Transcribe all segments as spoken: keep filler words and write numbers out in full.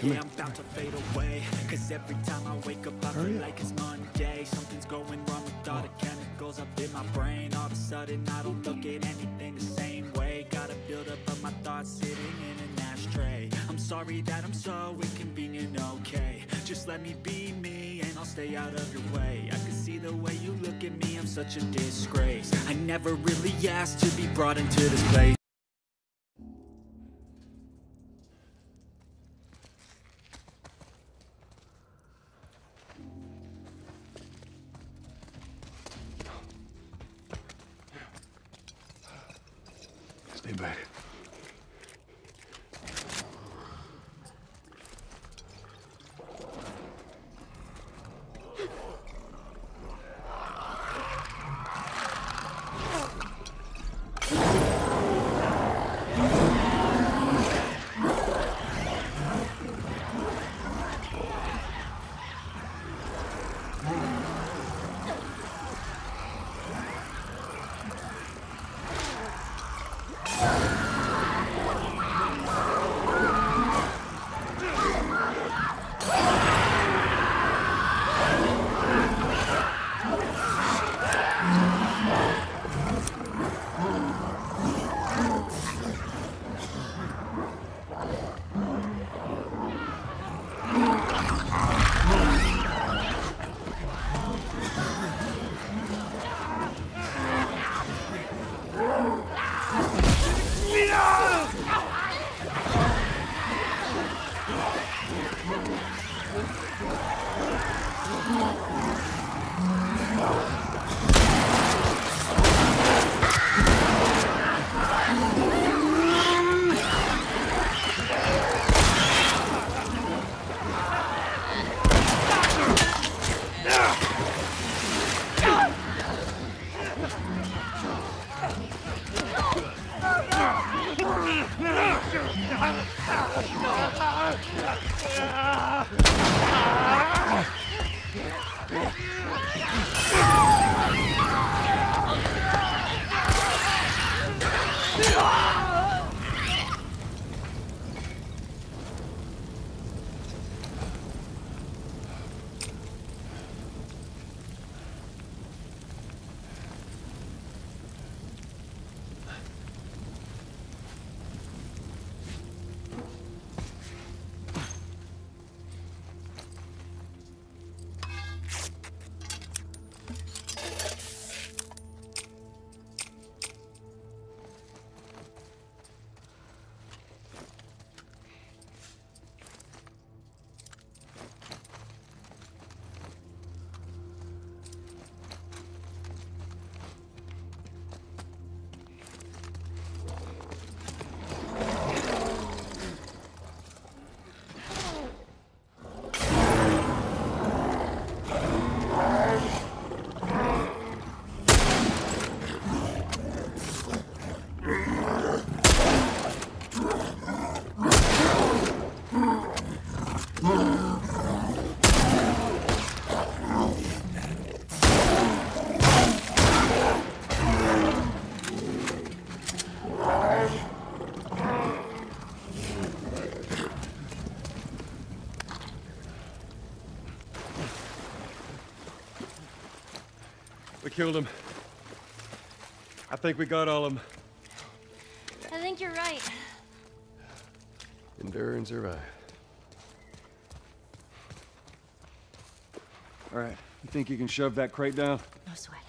yeah, me. I'm about to fade away. Cause every time I wake up I Hurry feel up. like it's Monday. Something's going wrong with all the chemicals up in my brain. All of a sudden I don't look at anything the same way. Gotta build up of my thoughts sitting in an ashtray. I'm sorry that I'm so inconvenient, okay. Just let me be me and I'll stay out of your way. I can see the way you look at me, I'm such a disgrace. I never really asked to be brought into this place. Stay back. We killed him. I think we got all of them. I think you're right. Endure and survive. All right, you think you can shove that crate down? No sweat.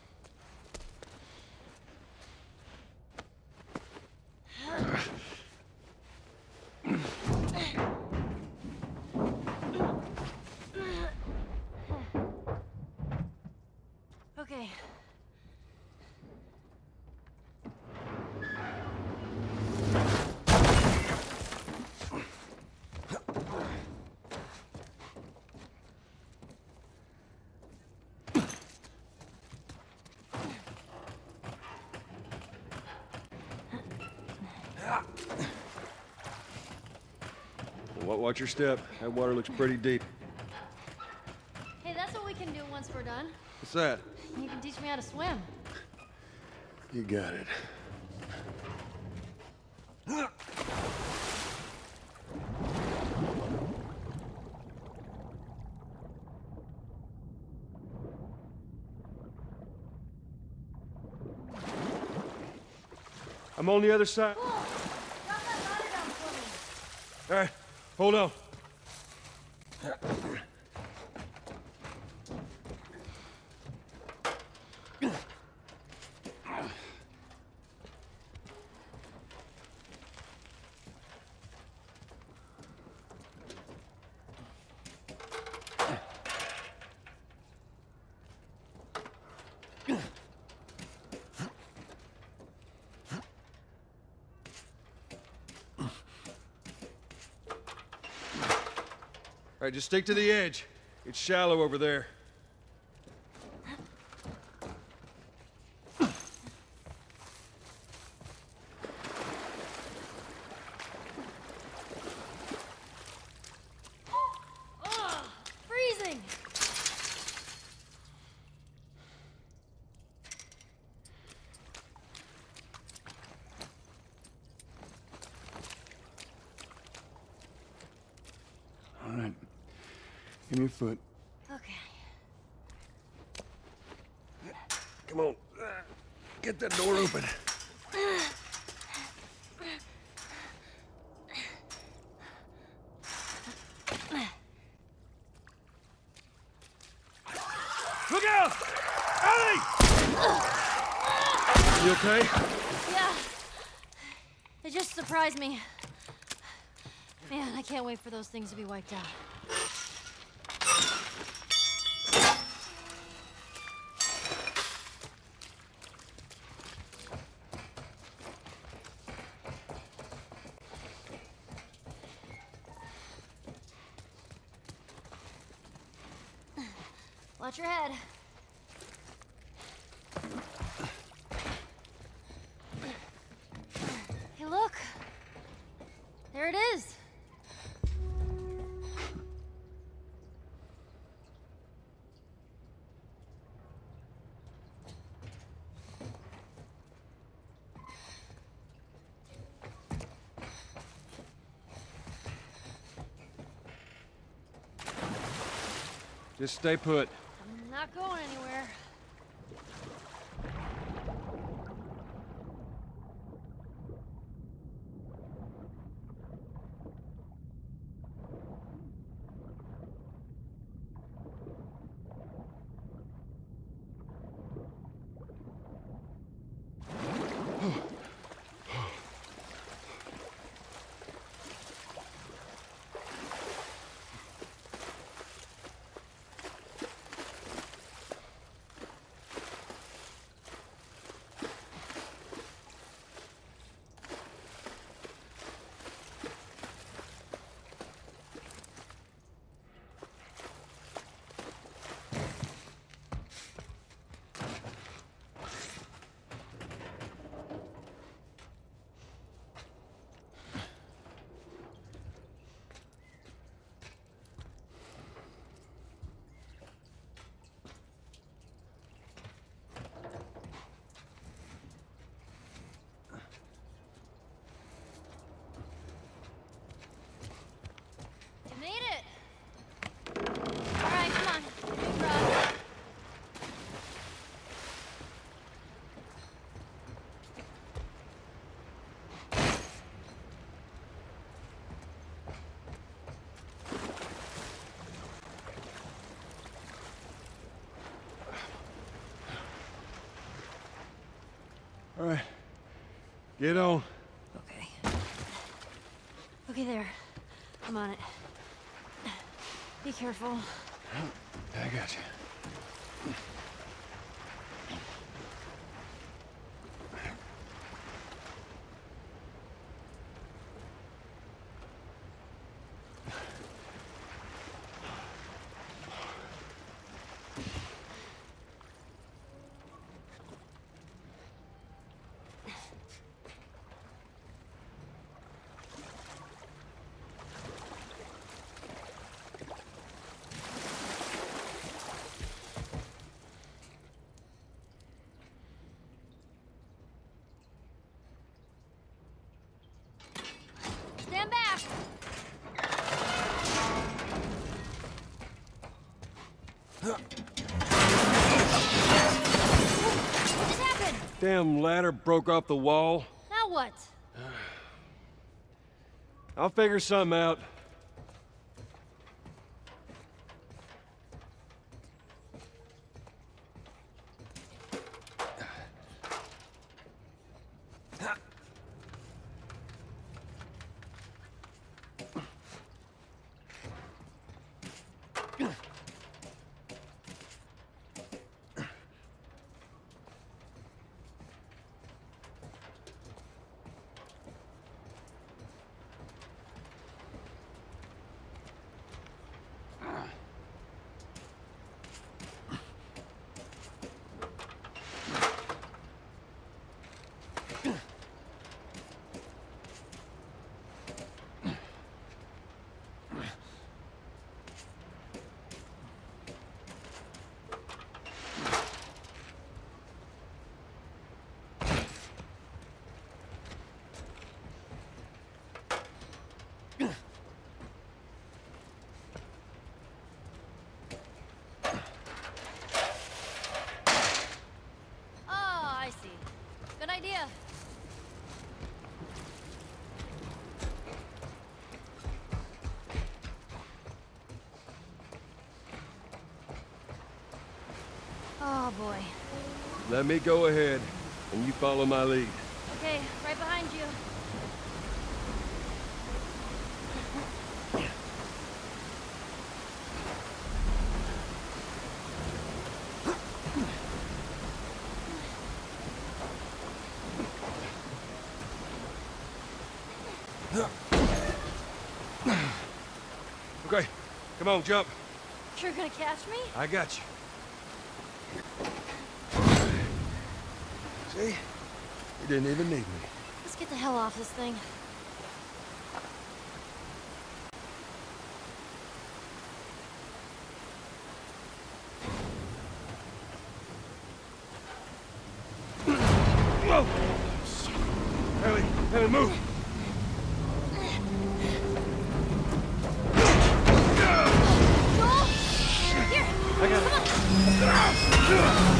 Okay. Well, watch your step. That water looks pretty deep. Hey, that's what we can do once we're done. What's that? You can teach me how to swim. You got it. I'm on the other side. Oh, drop that ladder down for me. All right, hold on. All right, just stick to the edge. It's shallow over there. Oh, freezing. All right. Give me your foot. Okay. Come on. Get that door open. Look out! Ellie! You okay? Yeah. It just surprised me. Man, I can't wait for those things to be wiped out. Watch your head. Hey, look. There it is. Just stay put. I'm not going anywhere. You made it. All right, come on. Big rod. All right. Get on. Okay. Okay, there. I'm on it. Be careful. I got you. Stand back. What just happened? Damn ladder broke off the wall. Now what? I'll figure something out. Oh, boy. Let me go ahead, and you follow my lead. Okay, right behind you. Okay, come on, jump. You're gonna catch me? I got you. See? You didn't even need me. Let's get the hell off this thing. Whoa! Ellie, Ellie, move! Joel! Here! I got it.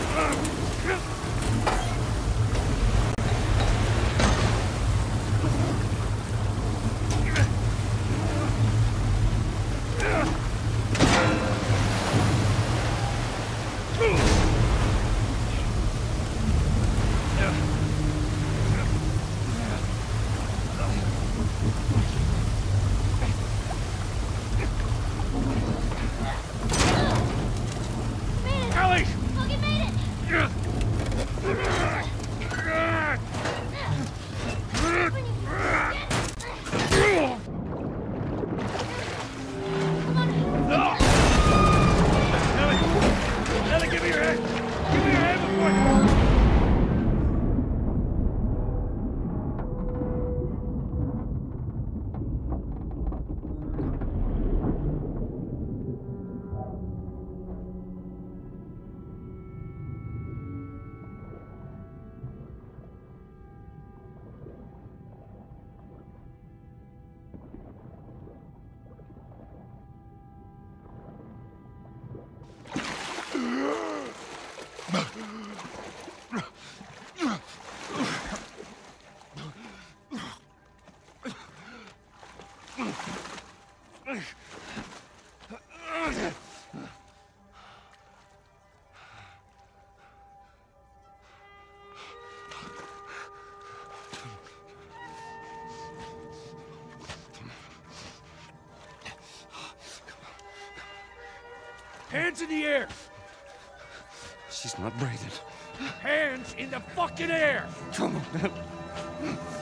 Hands in the air! She's not breathing. Hands in the fucking air! Come on,